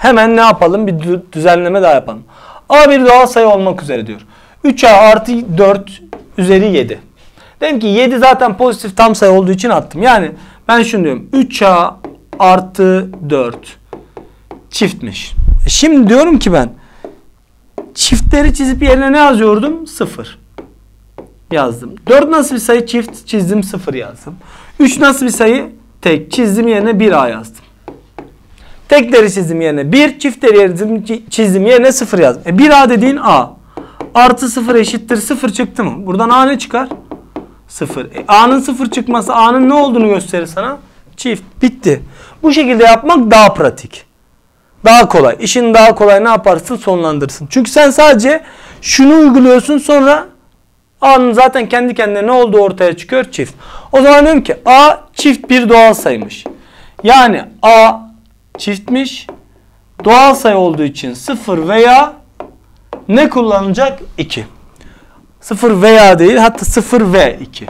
Hemen ne yapalım? Bir düzenleme daha yapalım. A bir doğal sayı olmak üzere diyor. 3A artı 4 üzeri 7. Dedim ki 7 zaten pozitif tam sayı olduğu için attım. Yani ben şunu diyorum. 3A artı 4 çiftmiş. Şimdi diyorum ki ben çiftleri çizip yerine ne yazıyordum? 0 yazdım. 4 nasıl bir sayı? Çift çizdim, 0 yazdım. 3 nasıl bir sayı? Tek çizdim, yerine 1A yazdım. Tekleri çizdim yerine 1, çiftleri çizdim yerine 0 yazdım. 1A dediğin A. Artı 0 eşittir 0 çıktı mı? Buradan A ne çıkar? 0. A'nın 0 çıkması A'nın ne olduğunu gösterir sana? Çift. Bitti. Bu şekilde yapmak daha pratik. Daha kolay. İşin daha kolay ne yaparsın? Sonlandırırsın. Çünkü sen sadece şunu uyguluyorsun, sonra A'nın zaten kendi kendine ne olduğu ortaya çıkıyor? Çift. O zaman diyorum ki A çift bir doğal sayıymış. Yani A çiftmiş. Doğal sayı olduğu için 0 veya ne kullanacak? 2. 0 veya değil, hatta 0 ve 2.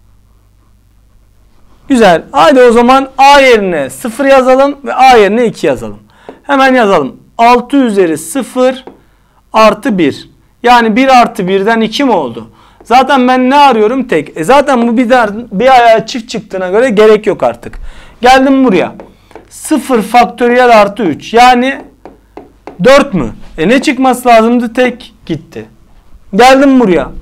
Güzel. Haydi o zaman A yerine 0 yazalım ve A yerine 2 yazalım. Hemen yazalım. 6 üzeri 0 artı 1. Yani 1 artı 1'den 2 mi oldu? Zaten ben ne arıyorum? Tek. Zaten bu bir ayağı çift çıktığına göre gerek yok artık. Geldim buraya. 0 faktöriyel artı 3. Yani 4 mü? Ne çıkması lazımdı? Tek gitti. Geldim buraya.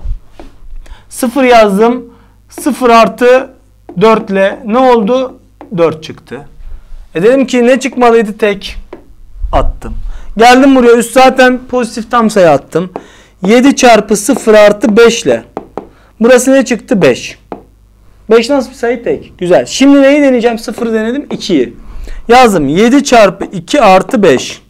0 yazdım. 0 artı 4 ile ne oldu? 4 çıktı. Dedim ki ne çıkmalıydı? Tek. Attım. Geldim buraya. Üst zaten pozitif tam sayı attım. 7 çarpı 0 artı 5 ile. Burası ne çıktı? 5. 5 nasıl bir sayı? Tek. Güzel. Şimdi neyi deneyeceğim? 0'ı denedim. 2'yi. Yazdım. 7 çarpı 2 artı 5.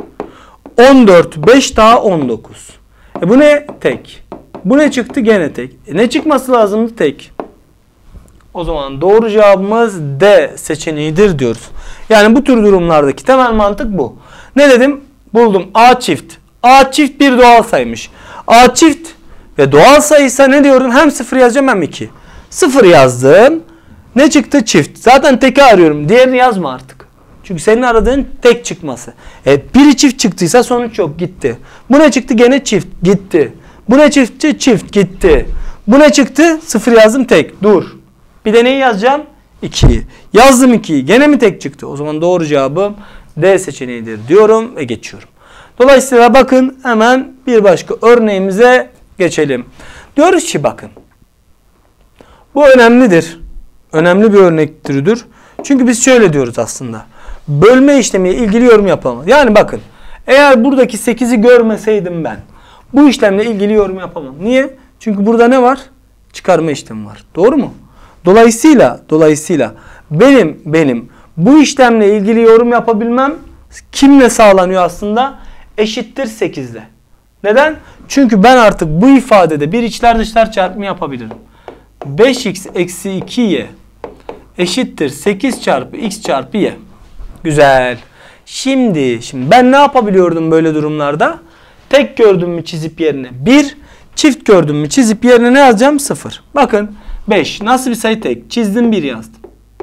14. 5 daha 19. Bu ne? Tek. Bu ne çıktı? Gene tek. Ne çıkması lazımdı? Tek. O zaman doğru cevabımız D seçeneğidir diyoruz. Yani bu tür durumlardaki temel mantık bu. Ne dedim? Buldum. A çift. A çift bir doğal sayıymış. A çift ve doğal sayıysa ne diyorum? Hem 0 yazacağım hem 2. 0 yazdım. Ne çıktı? Çift. Zaten teki arıyorum. Diğerini yazma artık. Çünkü senin aradığın tek çıkması. Biri çift çıktıysa sonuç yok. Gitti. Bu ne çıktı? Gene çift. Gitti. Bu ne çıktı? Çift. Gitti. Bu ne çıktı? 0 yazdım, tek. Dur. Bir de neyi yazacağım? 2'yi. Yazdım 2'yi. Gene mi tek çıktı? O zaman doğru cevabım D seçeneğidir diyorum ve geçiyorum. Dolayısıyla bakın hemen bir başka örneğimize geçelim. Diyoruz ki bakın. Bu önemlidir. Önemli bir örnek türüdür. Çünkü biz şöyle diyoruz aslında. Bölme işlemiyle ilgili yorum yapamam. Yani bakın. Eğer buradaki 8'i görmeseydim ben bu işlemle ilgili yorum yapamam. Niye? Çünkü burada ne var? Çıkarma işlemi var. Doğru mu? Dolayısıyla benim bu işlemle ilgili yorum yapabilmem kimle sağlanıyor aslında? Eşittir 8 ile. Neden? Çünkü ben artık bu ifadede bir içler dışlar çarpımı yapabilirim. 5x eksi 2y eşittir 8 çarpı x çarpı y. Güzel. Şimdi ben ne yapabiliyordum böyle durumlarda? Tek gördüm mü çizip yerine 1, çift gördüm mü çizip yerine ne yazacağım? 0. Bakın 5 nasıl bir sayı? Tek. Çizdim 1 yazdım.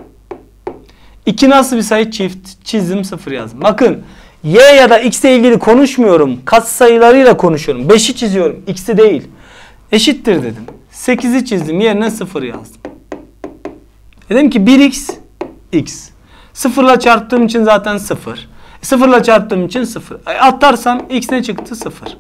2 nasıl bir sayı? Çift. Çizdim 0 yazdım. Bakın y ya da x ile ilgili konuşmuyorum. Katsayılarıyla konuşuyorum. 5'i çiziyorum. X'i değil. Eşittir dedim. 8'i çizdim. Yerine 0 yazdım. Dedim ki 1x x. 0 ile çarptığım için zaten 0. 0 ile çarptığım için 0. Atarsam x ne çıktı? 0.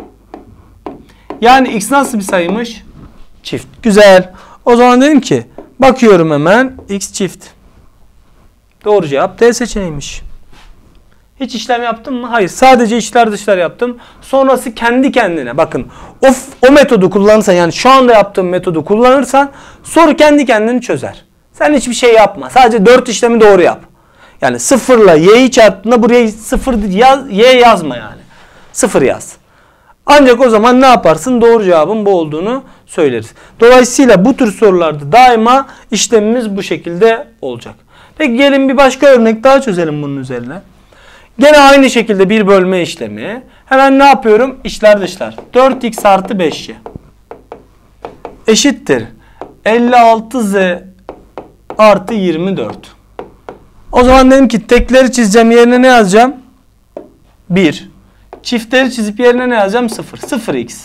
Yani x nasıl bir sayıymış? Çift. Güzel. O zaman dedim ki bakıyorum hemen x çift. Doğru cevap D seçeneğiymiş. Hiç işlem yaptım mı? Hayır. Sadece içler dışlar yaptım. Sonrası kendi kendine. Bakın o metodu kullanırsan, yani şu anda yaptığım metodu kullanırsan soru kendi kendini çözer. Sen hiçbir şey yapma. Sadece 4 işlemi doğru yap. Yani 0 ile y'yi çarptığında buraya 0 y yazma yani. 0 yaz. Ancak o zaman ne yaparsın? Doğru cevabın bu olduğunu söyleriz. Dolayısıyla bu tür sorularda daima işlemimiz bu şekilde olacak. Peki gelin bir başka örnek daha çözelim bunun üzerine. Gene aynı şekilde bir bölme işlemi. Hemen ne yapıyorum? İçler dışlar. 4x artı 5y eşittir 56z artı 24. O zaman dedim ki tekleri çizeceğim, yerine ne yazacağım? 1. Çiftleri çizip yerine ne yazacağım? 0. 0x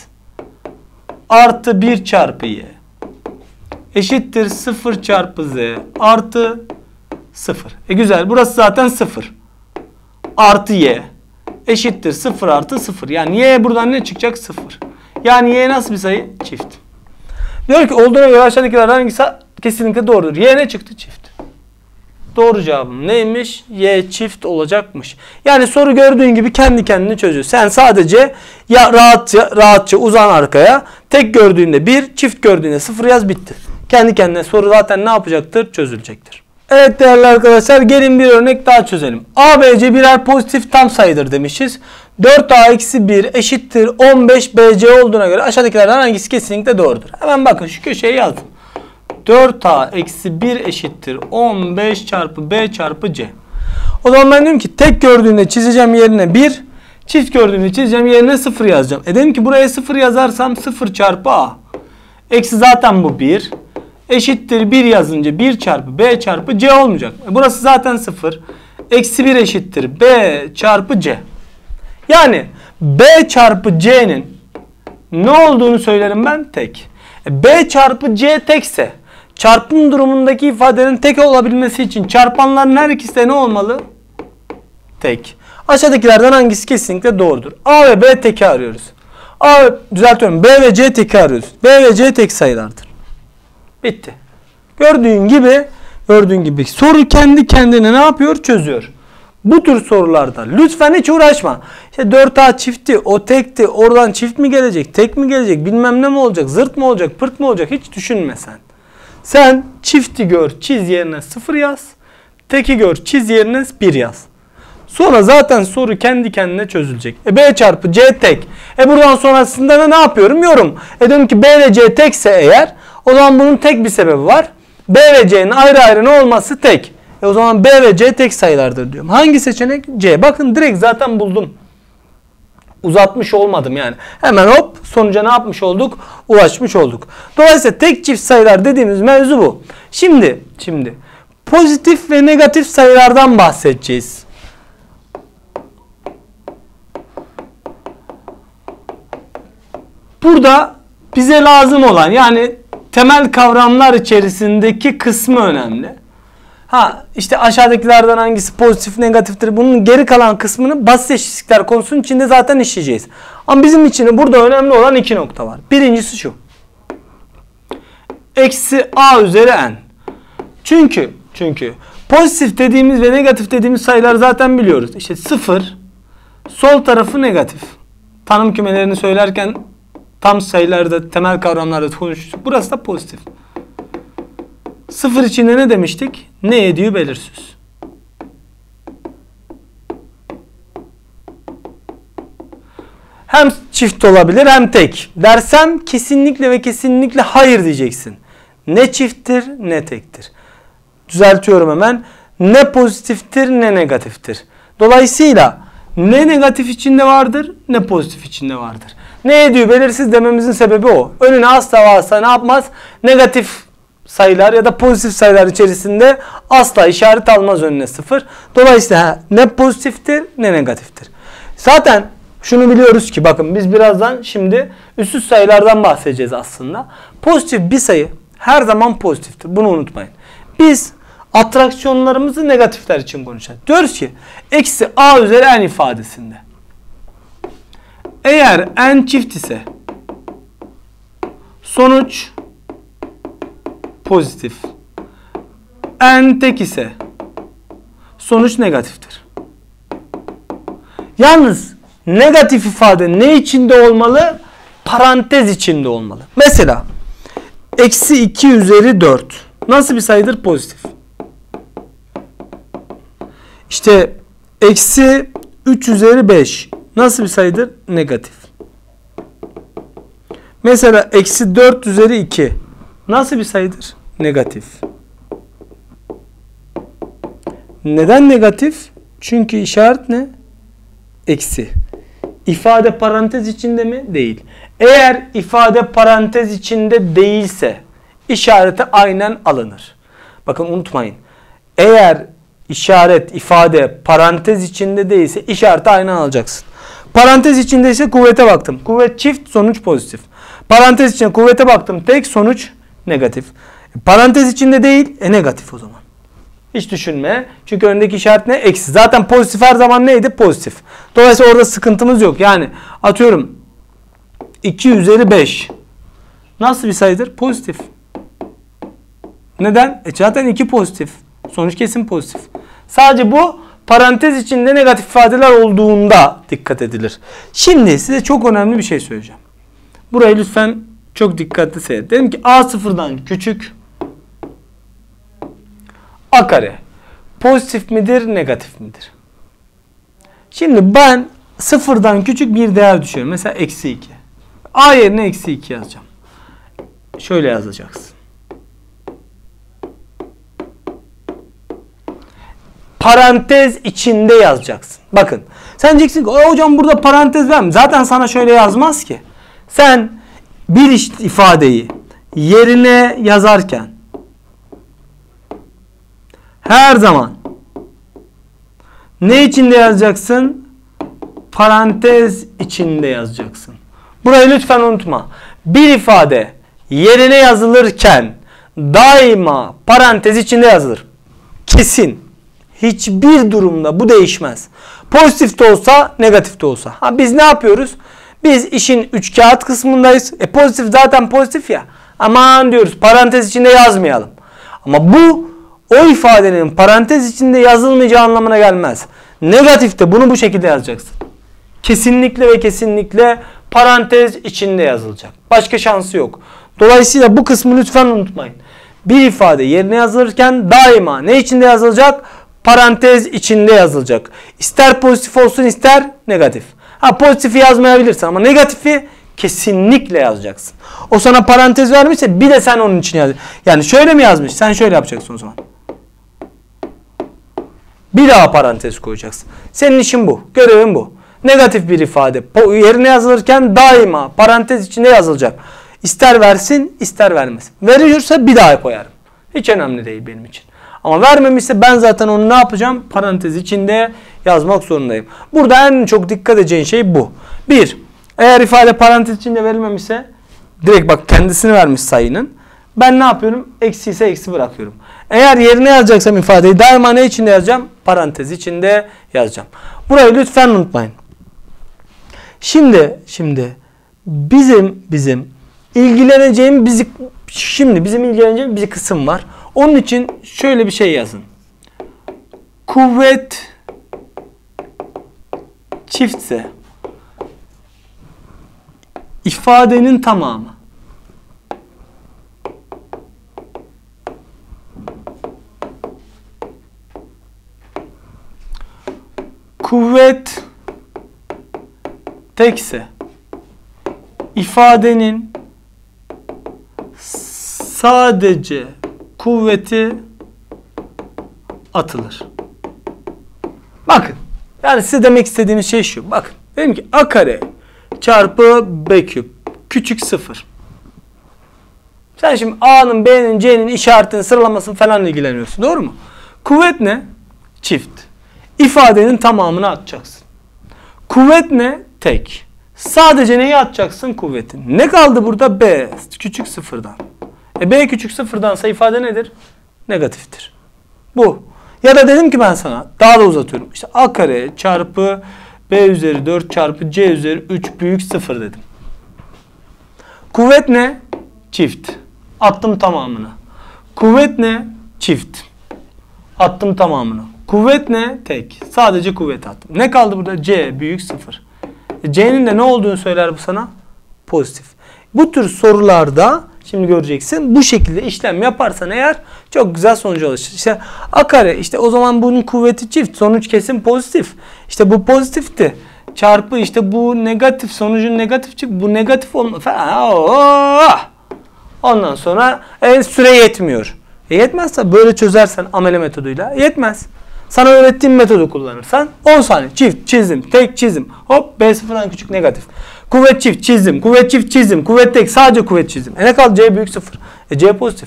artı 1 çarpı y eşittir 0 çarpı z artı 0. Güzel. Burası zaten 0. Artı y eşittir 0 artı 0. Yani y buradan ne çıkacak? 0. Yani y nasıl bir sayı? Çift. Diyor ki olduğuna göre aşağıdakilerden hangisi kesinlikle doğrudur? Y ne çıktı? Çift. Doğru cevabım neymiş? Y çift olacakmış. Yani soru gördüğün gibi kendi kendini çözüyor. Sen sadece ya rahatça uzan arkaya. Tek gördüğünde 1, çift gördüğünde 0 yaz, bitti. Kendi kendine soru zaten ne yapacaktır? Çözülecektir. Evet değerli arkadaşlar, gelin bir örnek daha çözelim. A, B, C birer pozitif tam sayıdır demişiz. 4A eksi 1 eşittir 15 BC olduğuna göre aşağıdakilerden hangisi kesinlikle doğrudur? Hemen bakın şu köşeye yazdım. 4A eksi 1 eşittir 15 çarpı B çarpı C. O zaman ben diyorum ki tek gördüğümde çizeceğim yerine 1, çift gördüğümde çizeceğim yerine 0 yazacağım. Dedim ki buraya 0 yazarsam 0 çarpı A. Eksi zaten bu 1. Eşittir 1 yazınca 1 çarpı B çarpı C olmayacak. Burası zaten 0. Eksi 1 eşittir B çarpı C. Yani B çarpı C'nin ne olduğunu söylerim ben? Tek. B çarpı C tekse çarpım durumundaki ifadenin tek olabilmesi için çarpanların her ikisi de ne olmalı? Tek. Aşağıdakilerden hangisi kesinlikle doğrudur? A ve B teki arıyoruz. Düzeltiyorum. B ve C teki arıyoruz. B ve C tek sayılardır. Bitti. Gördüğün gibi soru kendi kendine ne yapıyor? Çözüyor. Bu tür sorularda lütfen hiç uğraşma. İşte 4A çifti, o tekti, oradan çift mi gelecek, tek mi gelecek, bilmem ne mi olacak, zırt mı olacak, pırt mı olacak, hiç düşünme sen. Sen çifti gör, çiz yerine 0 yaz. Teki gör, çiz yerine 1 yaz. Sonra zaten soru kendi kendine çözülecek. B çarpı C tek. Buradan sonrasında da ne yapıyorum? Yorum. Diyorum ki B ile C tekse eğer, o zaman bunun tek bir sebebi var. B ve C'nin ayrı ayrı ne olması? Tek. O zaman B ve C tek sayılardır diyorum. Hangi seçenek? C. Bakın direkt zaten buldum. Uzatmış olmadım yani. Hemen hop sonuca ne yapmış olduk? Ulaşmış olduk. Dolayısıyla tek çift sayılar dediğimiz mevzu bu. Şimdi pozitif ve negatif sayılardan bahsedeceğiz. Burada bize lazım olan, yani temel kavramlar içerisindeki kısmı önemli. İşte aşağıdakilerden hangisi pozitif negatiftir? Bunun geri kalan kısmını basit eşitlikler konusunun içinde zaten işleyeceğiz. Ama bizim için burada önemli olan 2 nokta var. Birincisi şu. Eksi A üzeri n. Çünkü pozitif dediğimiz ve negatif dediğimiz sayılar zaten biliyoruz. İşte 0, sol tarafı negatif. Tanım kümelerini söylerken tam sayılarda, temel kavramlarda konuştuk. Burası da pozitif. 0 içinde ne demiştik? Ne ediyor belirsiz. Hem çift olabilir hem tek. Dersem kesinlikle ve kesinlikle hayır diyeceksin. Ne çifttir ne tektir. Düzeltiyorum hemen. Ne pozitiftir ne negatiftir. Dolayısıyla ne negatif içinde vardır ne pozitif içinde vardır. Ne ediyor belirsiz dememizin sebebi o. Önüne asla ve asla ne yapmaz? Negatif sayılar ya da pozitif sayılar içerisinde asla işaret almaz önüne 0. Dolayısıyla ne pozitiftir ne negatiftir. Zaten şunu biliyoruz ki bakın biz birazdan şimdi üstsüz sayılardan bahsedeceğiz aslında. Pozitif bir sayı her zaman pozitiftir. Bunu unutmayın. Biz atraksiyonlarımızı negatifler için konuşacağız. Diyoruz ki eksi A üzeri n ifadesinde. Eğer n çift ise sonuç pozitif. N tek ise sonuç negatiftir. Yalnız negatif ifade ne içinde olmalı? Parantez içinde olmalı. Mesela eksi 2 üzeri 4 nasıl bir sayıdır? Pozitif. İşte eksi 3 üzeri 5 nasıl bir sayıdır? Negatif. Mesela eksi 4 üzeri 2 nasıl bir sayıdır? Negatif. Neden negatif? Çünkü işaret ne? Eksi. İfade parantez içinde mi? Değil. Eğer ifade parantez içinde değilse işareti aynen alınır. Bakın unutmayın. Eğer işaret, ifade parantez içinde değilse işareti aynen alacaksın. Parantez içindeyse kuvvete baktım. Kuvvet çift, sonuç pozitif. Parantez içinde kuvvete baktım tek, sonuç negatif. Parantez içinde değil, negatif o zaman. Hiç düşünme. Çünkü öndeki işaret ne? Eksi. Zaten pozitif her zaman neydi? Pozitif. Dolayısıyla orada sıkıntımız yok. Yani atıyorum 2 üzeri 5. Nasıl bir sayıdır? Pozitif. Neden? Zaten 2 pozitif. Sonuç kesin pozitif. Sadece bu parantez içinde negatif ifadeler olduğunda dikkat edilir. Şimdi size çok önemli bir şey söyleyeceğim. Burayı lütfen çok dikkatli seyredin. Dedim ki a sıfırdan küçük a kare pozitif midir, negatif midir? Şimdi ben sıfırdan küçük bir değer düşüyorum. Mesela eksi 2. A yerine eksi 2 yazacağım. Şöyle yazacaksın. Parantez içinde yazacaksın. Bakın. Sen diyeceksin ki hocam burada parantez var mı? Zaten sana şöyle yazmaz ki. Sen bir ifadeyi yerine yazarken her zaman ne içinde yazacaksın? Parantez içinde yazacaksın. Burayı lütfen unutma. Bir ifade yerine yazılırken daima parantez içinde yazılır. Kesin. Hiçbir durumda bu değişmez. Pozitif de olsa, negatif de olsa. Ha biz ne yapıyoruz? Biz işin üçkağıt kısmındayız. Pozitif zaten pozitif ya. Aman diyoruz parantez içinde yazmayalım. Ama bu o ifadenin parantez içinde yazılmayacağı anlamına gelmez. Negatifte bunu bu şekilde yazacaksın. Kesinlikle ve kesinlikle parantez içinde yazılacak. Başka şansı yok. Dolayısıyla bu kısmı lütfen unutmayın. Bir ifade yerine yazılırken daima ne içinde yazılacak? Parantez içinde yazılacak. İster pozitif olsun ister negatif. Ha pozitifi yazmayabilirsin ama negatifi kesinlikle yazacaksın. O sana parantez vermişse bir de sen onun için yaz. Yani şöyle mi yazmış? Sen şöyle yapacaksın o zaman. Bir daha parantez koyacaksın. Senin işin bu. Görevin bu. Negatif bir ifade yerine yazılırken daima parantez içinde yazılacak. İster versin ister vermesin. Veriyorsa bir daha koyarım. Hiç önemli değil benim için. Ama vermemişse ben zaten onu ne yapacağım? Parantez içinde yazmak zorundayım. Burada en çok dikkat edeceğin şey bu. Bir, eğer ifade parantez içinde verilmemişse direkt bak kendisini vermiş sayının. Ben ne yapıyorum? Eksi ise eksi bırakıyorum. Eğer yerine yazacaksam ifadeyi daima ne içinde yazacağım? Parantez içinde yazacağım. Burayı lütfen unutmayın. Şimdi bizim ilgileneceğimiz bir kısım var. Onun için şöyle bir şey yazın. Kuvvet çiftse ifadenin tamamı kuvvet tekse ifadenin sadece kuvveti atılır. Bakın. Yani size demek istediğimiz şey şu. Bakın. Dedim ki a kare çarpı b küp küçük 0. Sen şimdi a'nın, b'nin, c'nin işaretini sıralamasını falan ilgileniyorsun. Doğru mu? Kuvvet ne? Çift. İfadenin tamamını atacaksın. Kuvvet ne? Tek. Sadece neyi atacaksın? Kuvvetin. Ne kaldı burada? B küçük 0'dan. B küçük 0'dansa ifade nedir? Negatiftir. Bu. Ya da dedim ki ben sana daha da uzatıyorum. İşte a kare çarpı b üzeri 4 çarpı c üzeri 3 büyük 0 dedim. Kuvvet ne? Çift. Attım tamamını. Kuvvet ne? Çift. Attım tamamını. Kuvvet ne? Tek. Sadece kuvvet attım. Ne kaldı burada? C büyük 0. C'nin de ne olduğunu söyler bu sana? Pozitif. Bu tür sorularda şimdi göreceksin. Bu şekilde işlem yaparsan eğer çok güzel sonuca ulaşır. İşte a kare işte o zaman bunun kuvveti çift. Sonuç kesin pozitif. İşte bu pozitifti. Çarpı işte bu negatif. Sonucun negatif çık. Bu negatif olma falan. Ondan sonra süre yetmiyor. Yetmezse böyle çözersen amele metoduyla yetmez. Sana öğrettiğim metodu kullanırsan 10 saniye çift çizdim, tek çizdim. Hop B sıfırdan küçük negatif. Kuvvet çift çizdim, kuvvet çift çizdim, kuvvet tek sadece kuvvet çizdim. Ne kaldı? C büyük 0. C pozitif.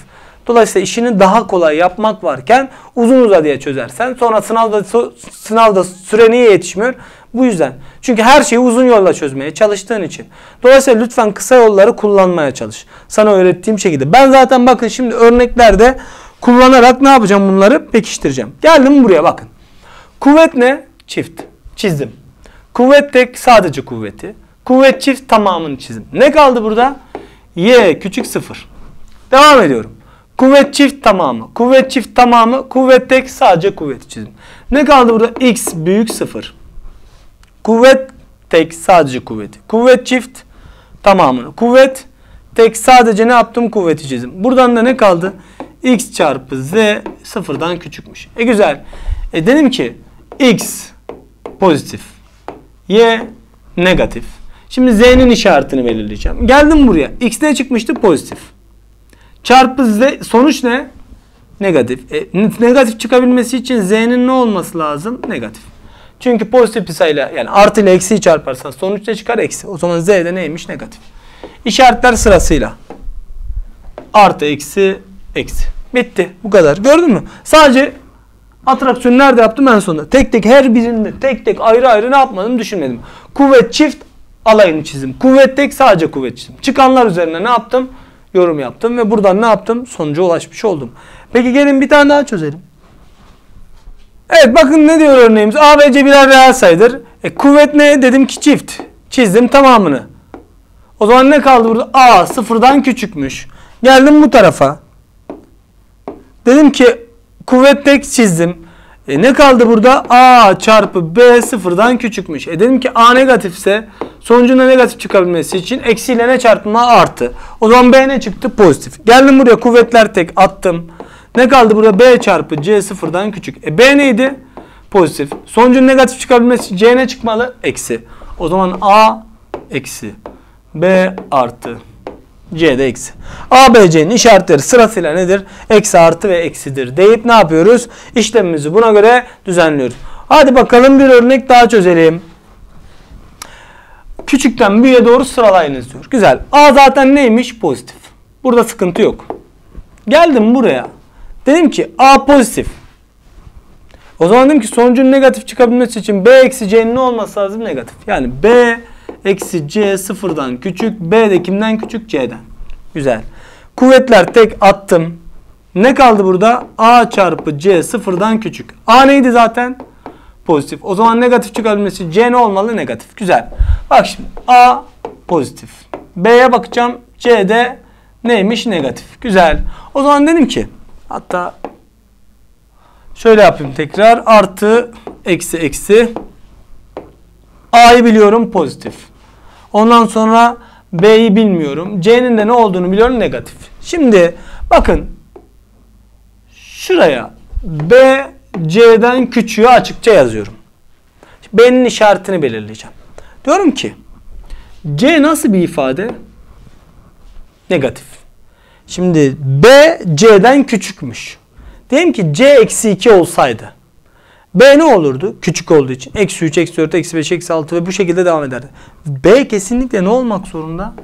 Dolayısıyla işini daha kolay yapmak varken uzun uzadıya çözersen sonra sınavda süre niye yetişmiyor? Bu yüzden. Çünkü her şeyi uzun yolla çözmeye çalıştığın için. Dolayısıyla lütfen kısa yolları kullanmaya çalış. Sana öğrettiğim şekilde. Ben zaten bakın şimdi örneklerde kullanarak ne yapacağım, bunları pekiştireceğim. Geldim buraya bakın. Kuvvet ne? Çift. Çizdim. Kuvvet tek, sadece kuvveti. Kuvvet çift, tamamını çizdim. Ne kaldı burada? Y küçük 0. Devam ediyorum. Kuvvet çift tamamı. Kuvvet çift tamamı. Kuvvet tek, sadece kuvveti çizdim. Ne kaldı burada? X büyük 0. Kuvvet tek, sadece kuvveti. Kuvvet çift tamamını. Kuvvet tek, sadece ne yaptım? Kuvveti çizdim. Buradan da ne kaldı? X çarpı Z 0'dan küçükmüş. Güzel. Dedim ki X pozitif, Y negatif. Şimdi Z'nin işaretini belirleyeceğim. Geldim buraya. X ne çıkmıştı? Pozitif. Çarpı Z, sonuç ne? Negatif. Negatif çıkabilmesi için Z'nin ne olması lazım? Negatif. Çünkü pozitif bir sayıyla, yani artı ile eksiyi çarparsan sonuç ne çıkar? Eksi. O zaman Z de neymiş? Negatif. İşaretler sırasıyla. Artı, eksi, eksi. Bitti. Bu kadar. Gördün mü? Sadece atraksiyonu nerede yaptım? En sonunda. Tek tek, her birinde tek tek ayrı ayrı ne yapmadım düşünmedim. Kuvvet çift alayını çizdim. Kuvvet tek, sadece kuvvet çizdim. Çıkanlar üzerine ne yaptım? Yorum yaptım ve buradan ne yaptım? Sonuca ulaşmış oldum. Peki gelin bir tane daha çözelim. Evet, bakın ne diyor örneğimiz? A ve C birer reel sayıdır. Kuvvet ne? Dedim ki çift. Çizdim tamamını. O zaman ne kaldı burada? A 0'dan küçükmüş. Geldim bu tarafa. Dedim ki kuvvet tek, çizdim. Ne kaldı burada? A çarpı B 0'dan küçükmüş. Dedim ki A negatifse sonucunda negatif çıkabilmesi için eksiyle ne çarptım? A artı. O zaman B ne çıktı? Pozitif. Geldim buraya, kuvvetler tek, attım. Ne kaldı burada? B çarpı C 0'dan küçük. B neydi? Pozitif. Sonucun negatif çıkabilmesi için C ne çıkmalı? Eksi. O zaman A eksi. B artı. C de eksi. A, B, C'nin işaretleri sırasıyla nedir? Eksi, artı ve eksidir deyip ne yapıyoruz? İşlemimizi buna göre düzenliyoruz. Hadi bakalım bir örnek daha çözelim. Küçükten büyüğe doğru sıralayınız diyor. Güzel. A zaten neymiş? Pozitif. Burada sıkıntı yok. Geldim buraya. Dedim ki A pozitif. O zaman dedim ki sonucun negatif çıkabilmesi için B eksi C'nin ne olması lazım? Negatif. Yani B eksi C 0'dan küçük. B de kimden küçük? C'den. Güzel. Kuvvetler tek, attım. Ne kaldı burada? A çarpı C 0'dan küçük. A neydi zaten? Pozitif. O zaman negatif çıkabilmesi için C ne olmalı? Negatif. Güzel. Bak şimdi A pozitif. B'ye bakacağım. C'de neymiş? Negatif. Güzel. O zaman dedim ki, hatta şöyle yapayım tekrar. Artı, eksi, eksi. A'yı biliyorum, pozitif. Ondan sonra B'yi bilmiyorum. C'nin de ne olduğunu biliyorum, negatif. Şimdi bakın şuraya B C'den küçüğü açıkça yazıyorum. B'nin işaretini belirleyeceğim. Diyorum ki C nasıl bir ifade? Negatif. Şimdi B C'den küçükmüş. Diyelim ki C eksi 2 olsaydı. B ne olurdu? Küçük olduğu için. Eksi 3, eksi 4, eksi 5, eksi 6 ve bu şekilde devam ederdi. B kesinlikle ne olmak zorunda?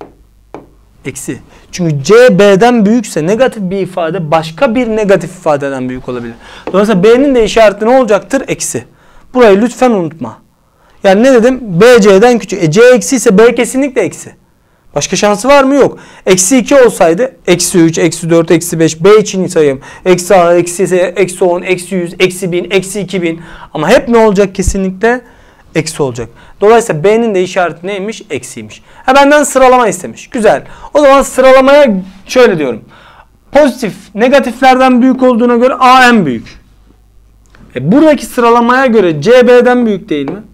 Eksi. Çünkü C B'den büyükse negatif bir ifade başka bir negatif ifadeden büyük olabilir. Dolayısıyla B'nin de işareti ne olacaktır? Eksi. Burayı lütfen unutma. Yani ne dedim? B C'den küçük. C eksi ise B kesinlikle eksi. Başka şansı var mı? Yok. Eksi 2 olsaydı eksi 3, eksi 4, eksi 5 B için sayayım. Eksi A, eksi 10, eksi 100, eksi 1000, eksi 2000. Ama hep ne olacak? Kesinlikle eksi olacak. Dolayısıyla B'nin de işareti neymiş? Eksiymiş. Benden sıralama istemiş. Güzel. O zaman sıralamaya şöyle diyorum. Pozitif, negatiflerden büyük olduğuna göre A en büyük. Buradaki sıralamaya göre C B'den büyük değil mi?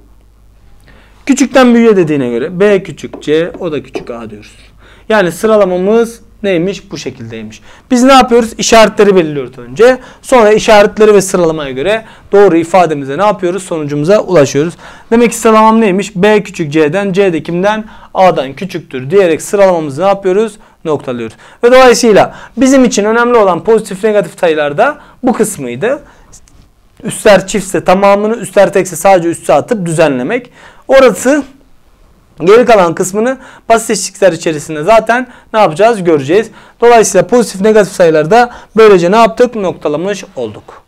Küçükten büyüğe dediğine göre B küçük C, o da küçük A diyoruz. Yani sıralamamız neymiş? Bu şekildeymiş. Biz ne yapıyoruz? İşaretleri belirliyoruz önce. Sonra işaretleri ve sıralamaya göre doğru ifademize ne yapıyoruz? Sonucumuza ulaşıyoruz. Demek ki sıralamam neymiş? B küçük C'den, C de kimden? A'dan küçüktür diyerek sıralamamızı ne yapıyoruz? Noktalıyoruz. Ve dolayısıyla bizim için önemli olan pozitif negatif sayılarda bu kısmıydı. Üstler çiftse tamamını, üstler tekse sadece üste atıp düzenlemek. Orası Geri kalan kısmını basit eşitlikler içerisinde zaten ne yapacağız göreceğiz. Dolayısıyla pozitif negatif sayıları da böylece ne yaptık? Noktalamış olduk.